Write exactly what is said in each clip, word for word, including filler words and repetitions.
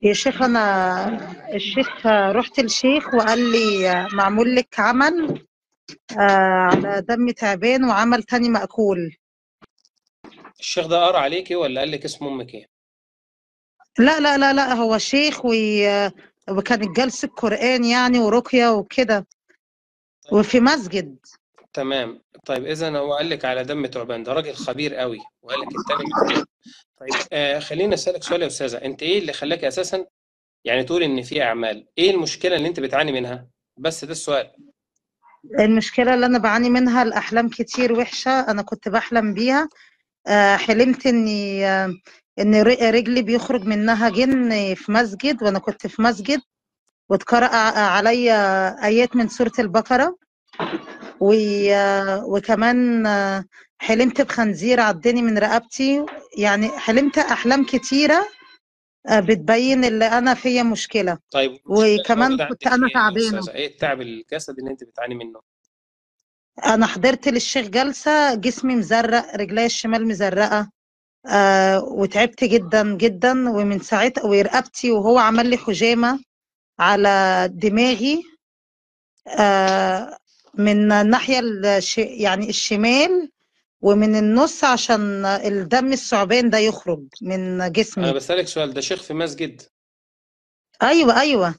يا شيخ أنا الشيخ رحت للشيخ وقال لي معمول لك عمل آه، على دم تعبان وعمل تاني مأكول. الشيخ ده قرا عليكي ولا قال لك اسم امك ايه؟ لا لا لا لا هو شيخ و- وكانت جلسة قرآن يعني ورقية وكده طيب وفي مسجد. تمام. طيب اذا هو قال لك على دم تعبان، ده راجل خبير قوي وقال لك التاني مأكول. طيب آه خليني اسالك سؤال يا استاذه، انت ايه اللي خلاك اساسا يعني تقول ان في اعمال؟ ايه المشكله اللي انت بتعاني منها؟ بس ده السؤال. المشكلة اللي أنا بعاني منها الأحلام كتير وحشة، أنا كنت بحلم بيها. آه، حلمت إني آه، إن ر- رجلي بيخرج منها جن في مسجد، وأنا كنت في مسجد واتقرأ عليا آيات من سورة البقرة و... وكمان حلمت بخنزير عضني من رقبتي. يعني حلمت أحلام كتيرة آه، بتبين اللي أنا فيا مشكلة. طيب المشكله اللي وكمان موجوده كنت عندك أنا ايه يا تعبانة. استاذه؟ ايه التعب الجسدي اللي انت بتعاني منه؟ أنا حضرت للشيخ جلسة، جسمي مزرق، رجلي الشمال مزرقة. آه وتعبت جدا جدا، ومن ساعتها ورقبتي وهو عمل لي حجامة على دماغي. آه من الناحية الش... يعني الشمال ومن النص، عشان الدم الثعبان ده يخرج من انا جسمي. بسالك سؤال، ده شيخ في مسجد؟ ايوه ايوه.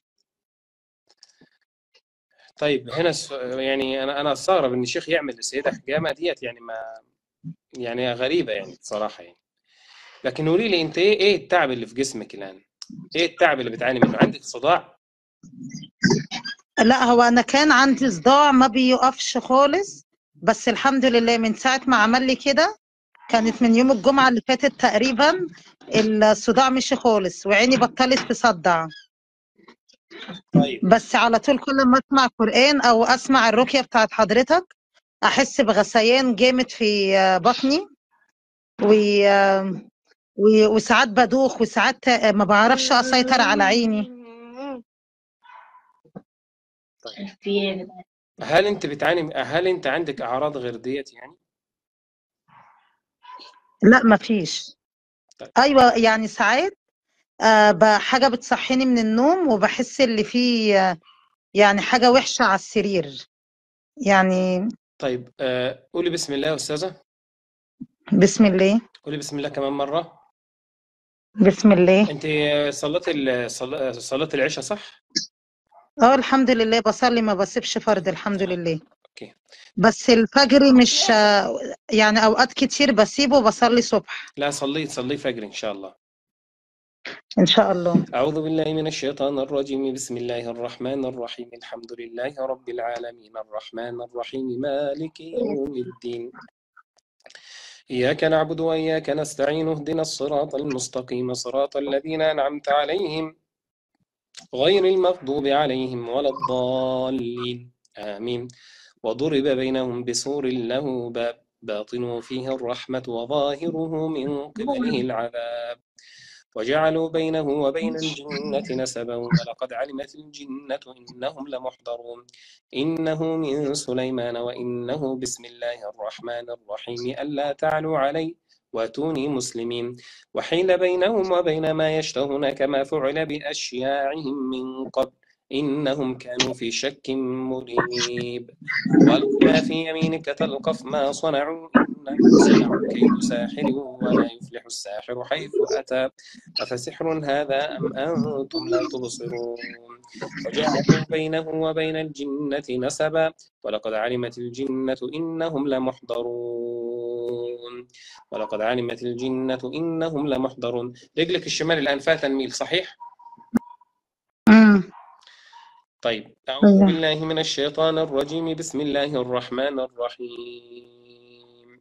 طيب هنا الس- يعني انا انا استغرب ان الشيخ يعمل للسيده حجامه ديت، يعني ما يعني غريبه يعني بصراحه يعني. لكن قولي لي انت ايه ايه التعب اللي في جسمك الان؟ ايه التعب اللي بتعاني منه؟ عندك صداع؟ لا هو انا كان عندي صداع ما بيقفش خالص، بس الحمد لله من ساعة ما عمل لي كده، كانت من يوم الجمعة اللي فاتت تقريبا، الصداع مشي خالص وعيني بطلت تصدع. طيب بس على طول كل ما اسمع قرآن او اسمع الرقية بتاعت حضرتك احس بغثيان جامد في بطني و... و... وساعات بدوخ، وساعات ما بعرفش اسيطر على عيني. طيب هل انت بتعاني، هل انت عندك اعراض غير ديت يعني؟ لا مفيش. طيب ايوه يعني ساعات آه ب- حاجه بتصحيني من النوم وبحس اللي فيه آه، يعني حاجه وحشه على السرير يعني. طيب آه قولي بسم الله يا استاذه. بسم الله. قولي بسم الله كمان مره. بسم الله. انت صلاه ال- صلا- صلاه العشاء صح؟ اه الحمد لله بصلي، ما بسيبش فرد الحمد طيب لله. اوكي. بس الفجر مش آه، يعني اوقات كتير بسيبه وبصلي صبح. لا صلي صلي فجر ان شاء الله. ان شاء الله. أعوذ بالله من الشيطان الرجيم، بسم الله الرحمن الرحيم، الحمد لله رب العالمين، الرحمن الرحيم، مالك يوم الدين، إياك نعبد وإياك نستعين، اهدنا الصراط المستقيم، صراط الذين أنعمت عليهم غير المغضوب عليهم ولا الضالين، آمين. وضرب بينهم بسور له باب، باطنه فيه الرحمة وظاهره من قبله العذاب، وجعلوا بينه وبين الجنة نسبا، ولقد علمت الجنة إنهم لمحضرون، إنه من سليمان وإنه بسم الله الرحمن الرحيم، ألا تعلوا علي وأتوني مسلمين، وحيل بينهم وبين ما يشتهون كما فعل بأشياعهم من قبل، إنهم كانوا في شك مريب، والق ما في يمينك تلقف ما صنعوا إنما صنعوا كيد ساحر ولا يفلح الساحر حيث أتى، أفسحر هذا أم أنتم لا تبصرون، وجعلوا بينه وبين الجنة نسبا، ولقد علمت الجنة إنهم لمحضرون، ولقد علمت الجنة إنهم لمحضرون. رجلك الشمال الآن فيها تنميل صحيح؟ امم. طيب أعوذ ايوه. بالله من الشيطان الرجيم، بسم الله الرحمن الرحيم،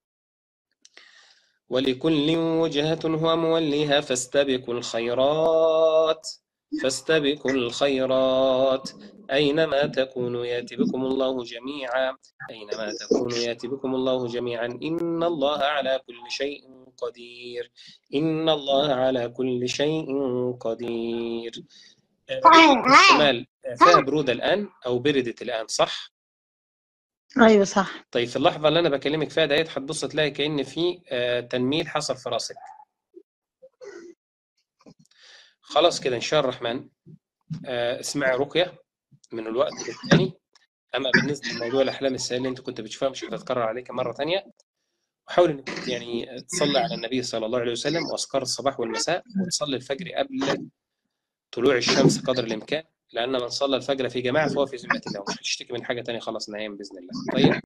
ولكل وجهة هو موليها فاستبقوا الخيرات، فاستبقوا الخيرات، أينما تكونوا يأتي بكم الله جميعا، أينما تكونوا يأتي بكم الله جميعا، إن الله على كل شيء قدير، إن الله على كل شيء قدير. رجلك الشمال فيها برودة الآن أو بردت الآن صح؟ ايوه صح. طيب في اللحظة اللي أنا بكلمك فيها ديت هتبص تلاقي كأن في آه، تنميل حصل في راسك. خلاص كده إن شاء الرحمن. آه، اسمعي رقية من الوقت للتاني. أما بالنسبة لموضوع الأحلام السائلة اللي أنت كنت بتشوفها مش هتتكرر عليك مرة تانية. وحاول إنك كنت يعني تصلي على النبي صلى الله عليه وسلم وأذكار الصباح والمساء، وتصلي الفجر قبل طلوع الشمس قدر الإمكان، لأن من صلى الفجر في جماعة فهو في ذمة الله، ومش هتشتكي من حاجة تانية خلاص نايم بإذن الله. طيب